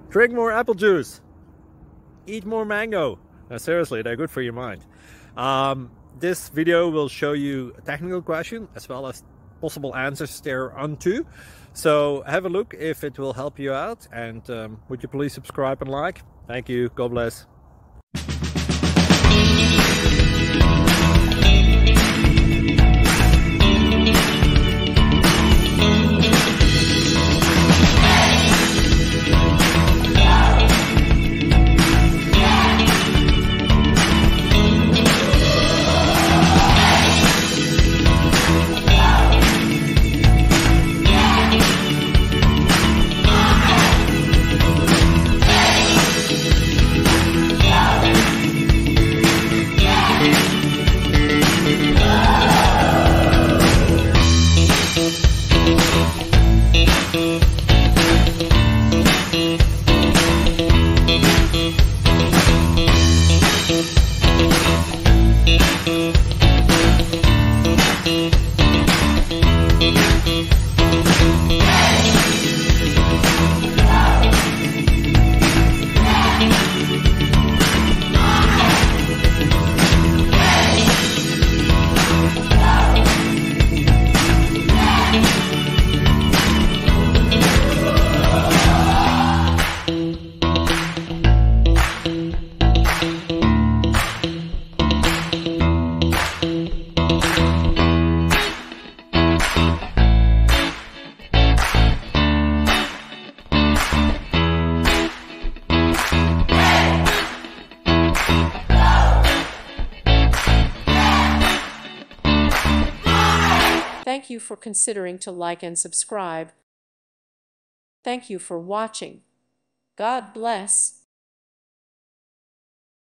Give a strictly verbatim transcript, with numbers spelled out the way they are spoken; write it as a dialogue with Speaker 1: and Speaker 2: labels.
Speaker 1: Drink more apple juice. Eat more mango. Now, seriously, they're good for your mind. Um, this video will show you a technical question as well as possible answers thereunto. So have a look if it will help you out, and um, would you please subscribe and like? Thank you. God bless.
Speaker 2: Thank you for considering to like and subscribe. Thank you for watching. God bless.